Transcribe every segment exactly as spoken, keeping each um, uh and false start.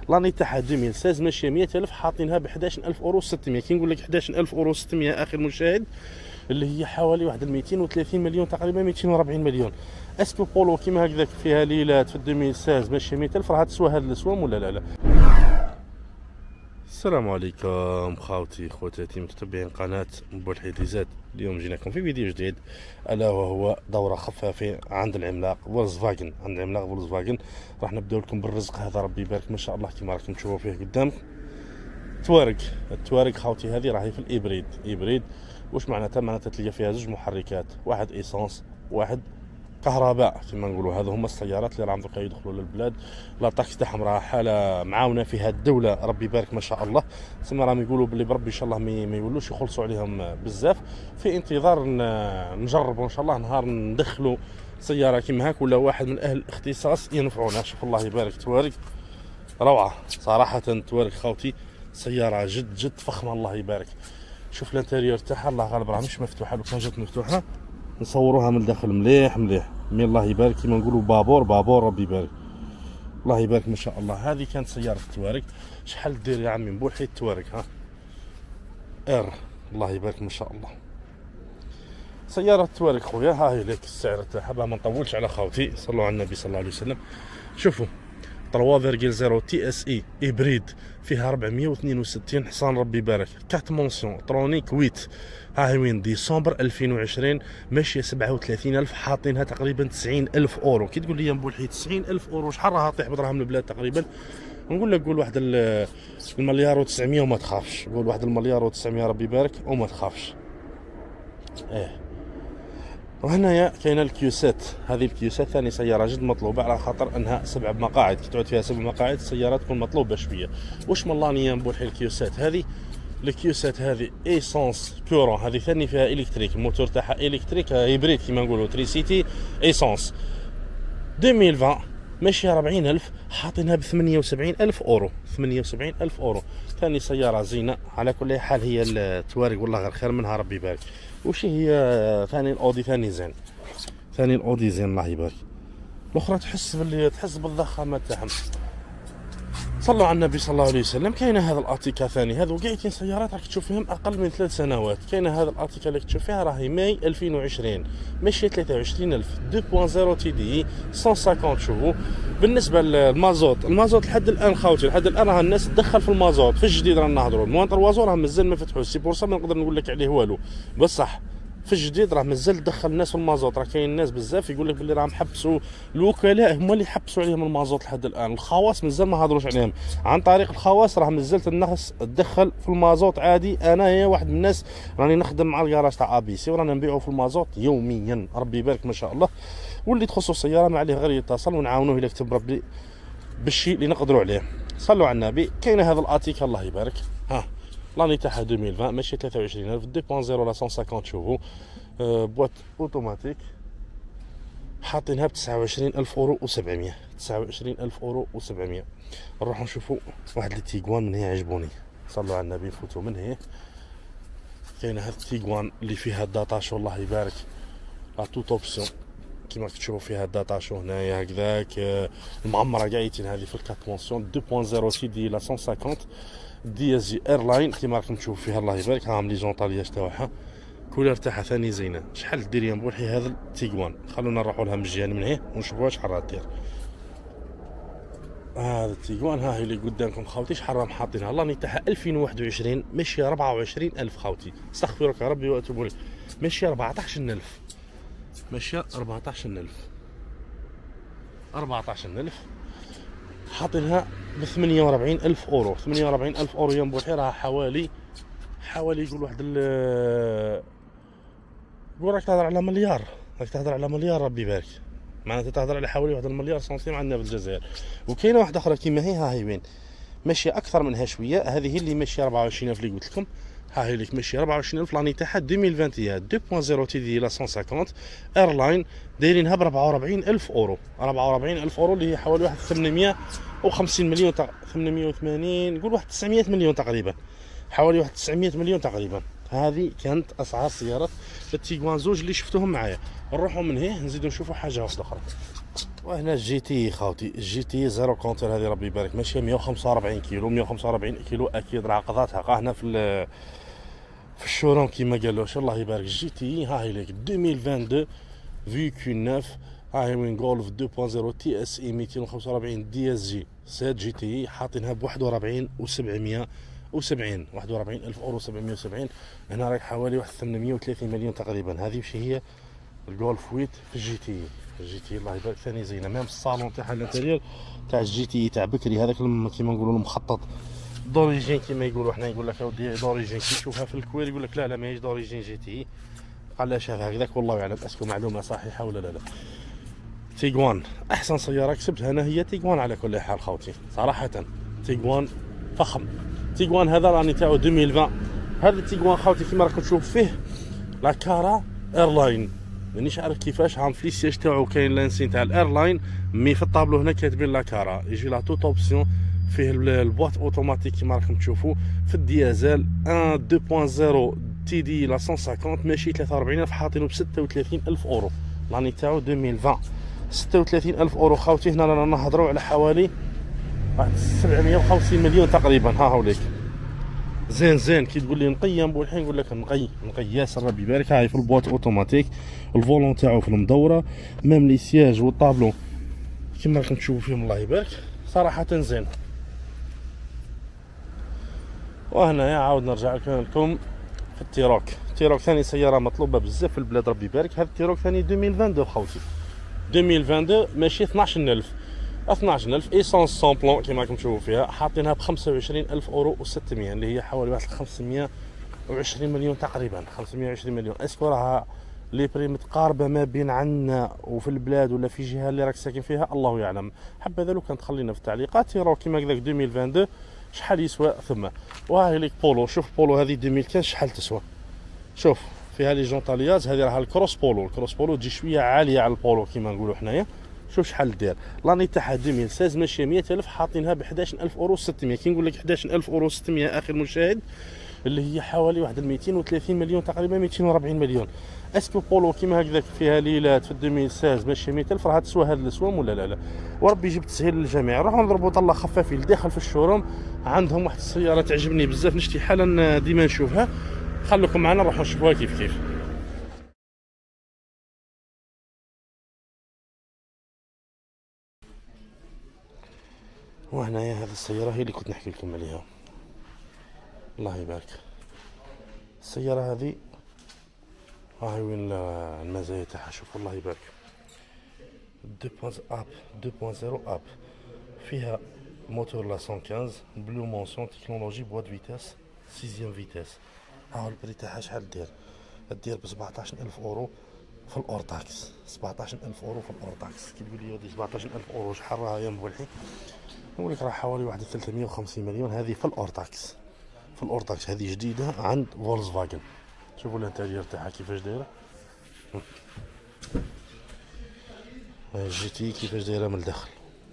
لاني تاعها ألفين وستة عشر ماشيه مية ألف، حاطينها ب أحد عشر ألف اورو وستمية. كي نقول لك أحد عشر ألف اورو وستمية اخي المشاهد، اللي هي حوالي واحد مئتين وثلاثين مليون تقريبا، مئتين وأربعين مليون. اسكو بولو كيما هكذاك فيها ليلات في ألفين وستة عشر ماشيه مية ألف راح تسوى هاد الاسوام ولا لا لا؟ السلام عليكم خاوتي خواتاتي متتبعين قناه بوالحيتيزات. اليوم جيناكم في فيديو جديد، الا وهو دوره خفافه عند العملاق فولكسفاجن. عند العملاق فولكسفاجن راح نبداو لكم بالرزق هذا، ربي يبارك ما شاء الله كما راكم تشوفوا فيه قدامكم. توارق التوارق خاوتي هذه راهي في الابريد. ابريد واش معناتها؟ معناتها تلقى فيها زوج محركات، واحد ايسانس واحد كهرباء كما نقولوا. هذو هما السيارات اللي راهم دوكا يدخلوا للبلاد. لا تاكس تاعهم راه حاله معاونه فيها الدوله، ربي يبارك ما شاء الله. تسمى راهم يقولوا باللي بربي ان شاء الله ما يولوش يخلصوا عليهم بزاف. في انتظار نجربوا ان شاء الله نهار ندخلوا سياره كيما هاك، ولا واحد من اهل الاختصاص ينفعونا. شوف الله يبارك توارق روعه صراحه. توارق خاوتي سياره جد جد فخمه الله يبارك. شوف الانتيريور تاعها الله غالب راه مش مفتوحه، لو كان جات مفتوحه نصوروها من الداخل مليح مليح. مي الله يبارك كيما نقولوا بابور بابور ربي يبارك الله يبارك ما شاء الله. هذه كانت سياره التوارق. شحال دير يا عمي نبوحي التوارق ها ار الله يبارك ما شاء الله. سياره التوارق خويا ها هي لك السعر تاعها باه ما نطولش على خاوتي. صلوا على النبي صلى الله عليه وسلم. شوفوا ثلاثة فاصلة صفر تي اس اي هبريد، فيها أربعمية واثنين وستين حصان ربي يبارك. كارت مونسيون ترونيك ويت. ها هي وين ديسمبر ألفين وعشرين ماشيه سبعة وثلاثين ألف، حاطينها تقريبا تسعين ألف اورو. كي تقول لي نبولحي تسعين ألف اورو شحال راها طيح بدراهم البلاد تقريبا؟ نقول لك قول واحد المليار و900 وما تخافش. قول واحد المليار و900 ربي يبارك وما تخافش. ايه وهنايا كاينه الكيوسات. هذه الكيوسات ثاني سياره جد مطلوبه، على خاطر انها سبع مقاعد. كي تعود فيها سبع مقاعد السياره تكون مطلوبه شويه. واش ملانيه نبوحي الكيوسات هذه؟ الكيوسات هذه ايسانس كورون، هذه ثاني فيها الكتريك، الموتور تاعها الكتريك هيبريد كيما نقولوا تريسيتي ايسانس. ألفين وعشرين ماشيه أربعين ألف، حاطينها ب ثمانية وسبعين ألف اورو. ثمانية وسبعين ألف اورو ثاني سياره زينه. على كل حال هي التوارق والله غير خير منها ربي يبارك. وش هي ثاني الاودي ثاني زين، ثاني الاودي زين الله يبارك. الاخرى تحس باللي تحس بالضخامه تاعهم. صلوا على النبي صلى الله عليه وسلم. كاينه هذا الاتيكا ثاني، هذو كاع سيارات راك تشوف فيهم اقل من ثلاث سنوات. كاينه هذا الاتيكا اللي تشوف فيها راهي ماي ألفين وعشرين ماشيه ثلاثة وعشرين ألف، اثنين فاصلة صفر تي دي مئة وخمسين. شوفوا بالنسبه للمازوت، المازوت لحد الان خاوتي لحد الان راه الناس تدخل في المازوت. في الجديد رانا نهضروا الموانطر وازو راه مازال ما فتحوش، سي بورصه ما نقدر نقول لك عليه والو. بصح في الجديد راه مازال دخل الناس في المازوت. راه كاين ناس بزاف يقول لك باللي راهم حبسوا الوكلاء، هما اللي حبسوا عليهم المازوت لحد الان. الخواص مازال ما هضروش عليهم. عن طريق الخواص راه مازالت الناس تدخل في المازوت عادي. انايا واحد من الناس راني نخدم مع الكراج تاع ابي سي ورانا نبيعوا في المازوت يوميا ربي يبارك ما شاء الله. واللي تخصو السياره ما عليه غير يتصل ونعاونوه الا كتب ربي بالشيء اللي نقدروا عليه. صلوا على النبي. كاين هذا الاتيكا الله يبارك ها لاني تاعها ألفين وعشرين ماشي ثلاثة وعشرين ألف، اثنين فاصلة صفر لا مئة وخمسين. شوفوا أه بوات اوتوماتيك حاطينها ب تسعة وعشرين ألف اورو وسبعمية. تسعة وعشرين ألف اورو وسبعمية. نروحوا نشوفوا واحد لي تيغوان من هي عجبوني. صلوا على النبي نفوتوا من هي. كاينه هاد التيغوان اللي فيها داتاشو الله يبارك، لا توت اوبسيون كيما تشوفوا فيها داتاشو هنايا هكذاك. المعمره قاعدين هذه في الكات مونسيون اثنين فاصلة صفر تي دي لا مئة وخمسين ديازي ايرلاين كيما راكم تشوفوا فيها الله يبارك. هاهم لي جونطالياج تاعها، كولر تاعها ثاني زينه. شحال دير يا مبوحي هذا التيغوان؟ خلونا نروحوا لها مجيان من هنا ونشوفوها شحال راه دير. هذا التيغوان ها هي اللي قدامكم خاوتي. شحال راهم حاطينها؟ الله تاعها ألفين وواحد وعشرين ماشيه أربعة وعشرين ألف خاوتي. استغفرك يا ربي واتوب اليك. ماشيه أربعطاش ألف، ماشيه أربعطاش ألف، أربعطاش ألف. حاطينها ب ثمانية وأربعين ألف اورو. ثمانية وأربعين ألف اورو يا مبوحي راه حوالي حوالي يقول واحد ال قول راك تهضر على مليار، راك تهضر على مليار ربي يبارك. معناتها تهضر على حوالي واحد المليار سنتيم عندنا في الجزائر. وكاينه واحده اخرى كيما هي ها هي وين ماشيه اكثر منها شويه. هذه هي اللي ماشيه أربعة وعشرين ألف اللي قلت لكم. ها هي لك ماشيه أربعة وعشرين ألف لاني تاعها ألفين وواحد وعشرين اثنين فاصلة صفر تي دي لا مئة وخمسين ايرلاين دايرينها ب أربعة وأربعين ألف اورو. أربعة وأربعين ألف اورو اللي هي حوالي واحد ثمانمية وخمسين مليون تق... ثمانمية وثمانين نقول واحد تسعمية مليون تقريبا، حوالي واحد تسعمية مليون تقريبا. هذه كانت اسعار سيارات التيغوان زوج اللي شفتوهم معايا. نروحوا من هنا نزيدوا نشوفوا حاجه واحده اخرى. وهنا الجي تي خاوتي، الجي تي زيرو كونتر هذه ربي يبارك، ماشي مية وخمسة وأربعين كيلو، مية وخمسة وأربعين كيلو اكيد راه قضاتها قا هنا في في الشوروم كيما قالوش الله يبارك. الجي تي ها هي ليك ألفين واثنين وعشرين فيكول نوف، ها هي وين غولف اثنين نقطة صفر تي اس اي مئتين وخمسة وأربعين دي اس جي سات جي تي، حاطينها ب واحد وأربعين وسبعمية وسبعين، واحد وأربعين ألف اورو سبعمية وسبعين. هنا راك حوالي واحد ثمانمية وثلاثين مليون تقريبا. هذه وش هي الجولف ثمانية في الجي تي. الجي تي الله يبارك ثاني زينه، ميم الصالون تاعها الانتيريور تاع الجي تي تاع بكري، هذاك كيما نقولوا المخطط دوريجين كيما يقولوا حنا، يقول لك اودي دوريجين، كي تشوفها في الكوير يقول لك لا لا ماهيش دوريجين جي تي، قال لا شافها هكذاك والله اعلم اسكو معلومه صحيحه ولا لا لا. تيغوان احسن سياره كسبتها انا هي تيغوان على كل حال خوتي صراحه، تيغوان فخم. تيغوان هذا راني تاعو ألفين وعشرين، هذا تيغوان خوتي كيما راكم تشوف فيه لا كارا ايرلاين، مانيش عارف كيفاش عام في السياج تاعو كاين لانسين تاع الايرلاين، مي في الطابلو هنا كاتبين لا كارا، يجي لا توت اوبسيون فيه البواط اوتوماتيك كيما راكم تشوفوا. في الديازل واحد اثنين نقطة صفر تي دي لا مية وخمسين ماشي ثلاثة وأربعين ألف، حاطينه ب ستة وثلاثين ألف اورو لاني تاعو ألفين وعشرين، ستة وثلاثين ألف اورو خاوتي. هنا رانا نهضروا على حوالي واحد سبعمية وخمسين مليون تقريبا. ها هاوليك زين زين. كي تقول لي نقيم بوالحين نقول لك نقي نقي ياسر ربي يبارك. هاي في البواط اوتوماتيك، الفولون تاعو في المدوره، ميم لي سياج والطابلو كيما راكم تشوفوا فيهم الله يبارك صراحه زين. وهنا عاود نرجع لكم في التيروك. التيروك ثاني سياره مطلوبه بزاف في البلاد ربي يبارك. هذا التيروك ثاني ألفين واثنين وعشرين خوتي، ألفين واثنين وعشرين ماشي اثناش ألف، اثناش ألف ايسونس سون بلون كيما راكم تشوفوا فيها، حاطينها ب خمسة وعشرين ألف اورو وستمية، اللي هي حوالي واحد خمسمية وعشرين مليون تقريبا، خمسمية وعشرين مليون. اسكو راها لي بري متقاربه ما بين عندنا وفي البلاد ولا في جهه اللي راك ساكن فيها الله يعلم. حبذا لو كان تخلينا في التعليقات تيروك كيما هكذاك ألفين واثنين وعشرين شحال يسوى ثم. وهاي ليك بولو، شوف بولو هذه ألفين وخمسة عشر شحال تسوى، شوف فيها لي جونطالياز، هذه راها الكروس بولو، الكروس بولو تجي شويه عاليه على البولو كيما نقولوا حنايا. شوف شحال دير لاني تاعها ألفين وستة عشر ماشيه مية ألف، حاطينها ب حداش ألف اورو ستمية. كي نقول لك حداش ألف اورو ستمية اخي المشاهد، اللي هي حوالي واحد مئتين وثلاثين مليون تقريبا، مئتين وأربعين مليون. اسكو بولو كيما هكذاك فيها ليلات في ألفين وستة عشر ماشي مية ألف راح تسوى هاد الاسوام ولا لا لا؟ وربي يجيب تسهيل للجميع. نروحو نضربو طله خفافين لداخل في الشوروم، عندهم واحد السياره تعجبني بزاف نشتي حالا ديما نشوفها. خليكم معنا نروحو نشوفوها كيف كيف. وهنايا هذه السياره هي اللي كنت نحكي لكم عليها الله يبارك. السياره هذه هاي وين المزايا تاعها، شوفوا الله يبارك. اثنين اب اثنين صفر اب، فيها موتور لا مية وخمسة بلو مونسيون تكنولوجي بواد فيتاس ستة فيتاس. ها البري تاعها شحال دير؟ دير ب سبعطاش ألف اورو في الاور تاكس، سبعطاش ألف اورو في الاور تاكس. كي تقول لي ودي سبعطاش ألف اورو شحال راها يا مبولحي؟ نقول لك راه حوالي واحد ثلاثمية وخمسين مليون. هذه في الاور تاكس، في الاور تاكس هذه جديده عند فولكس فاجن. شوفوا الانتيريور تاعها كيفاش دايره، الجي تي كيفاش دايره من الداخل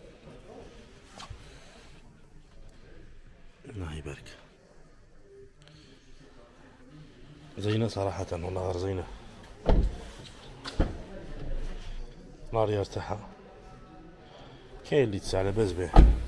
الله يبارك. زينه صراحه والله غير زينه. الاريار تاعها كاين اللي تسع لاباس به.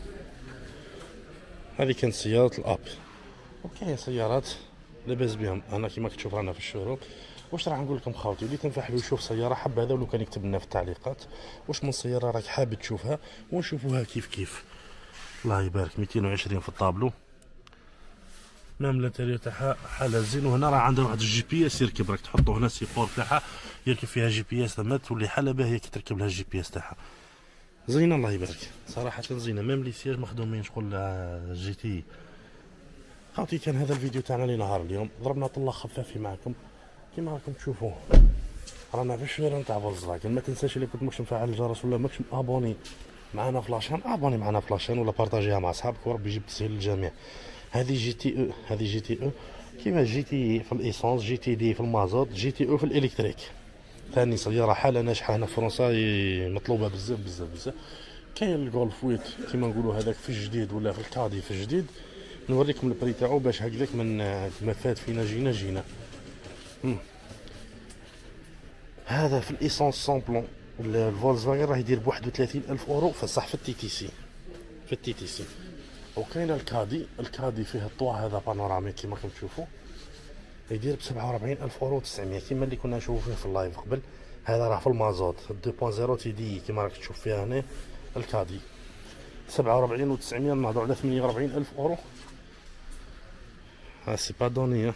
هذه كانت سياره الاب، وكاين سيارات لاباس بهم. انا كيما كتشوف رانا في الشوروم. واش راح نقول لكم خاوتي، اللي تنفع له يشوف سياره حبذا ولو كان يكتب لنا في التعليقات واش من سياره راك حابب تشوفها ونشوفوها كيف كيف. الله يبارك مئتين وعشرين في الطابلو، مام الانتيريور تاعها حاله زين. وهنا راه عندها واحد الجي بي اس يركب، راك تحطو هنا السيبور تاعها يركب فيها جي بي اس، ثم تولي حاله باهيه كي تركب لها الجي بي اس تاعها. زينه الله يبارك صراحه زينه. ميم لي سياج مخدومين شغل جي تي. خاوتي كان هذا الفيديو تاعنا لنهار اليوم، ضربنا طله خفافي معكم كيما راكم تشوفوا. رانا في الشوارع نتاع فولكس فاجن. ما تنساش اللي كنت مش مفعل الجرس ولا ماكش ابوني معنا في لاشين، ابوني معنا في لاشين ولا بارطاجيها مع اصحابك وربي يجيب تسهيل للجميع. هذه جي تي او، هذه جي تي او كيما جي تي في الايسونس، جي تي دي في المازوت، جي تي او في الالكتريك. ثاني سياره حاله ناجحه هنا في فرنسا مطلوبه بزاف بزاف بزاف. كاين الجولف ثمانية كيما نقولوا هذاك في الجديد ولا في الكادي في الجديد. نوريكم البري تاعو باش هكذاك من ما فات فينا جينا جينا. مم. هذا في الايسونس سون بلون الفولكسفاجن راه يدير ب واحد وثلاثين ألف اورو فصح في التي تي سي، في التي تي سي. وكاين الكادي، الكادي فيه الطوا هذا بانوراميك كيما راكم تشوفوا، يدير ب سبعة وأربعين ألف اورو وتسعمية كيما اللي كنا نشوفوا فيه في اللايف قبل. هذا راه في المازوت اثنين صفر تي دي كيما راك تشوف فيها هنا. الكادي سبعة وأربعين وتسعمية، نهضروا على ثمانية وأربعين ألف اورو. ها سي با دوني.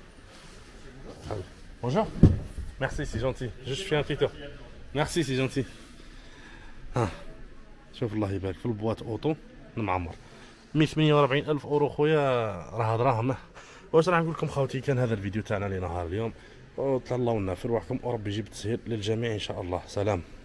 بونجور ميرسي سي جونتي جوست في ان بيتو ميرسي سي جونتي. ها شوف الله يبارك في البواط اوطو المعمر مية وثمانية وأربعين ألف اورو خويا، راه دراهم. واش راح نقول لكم خوتي، كان هذا الفيديو تاعنا لنهار اليوم، وتهلاو لنا في رواحكم وربي يجيب التسهيل للجميع ان شاء الله. سلام.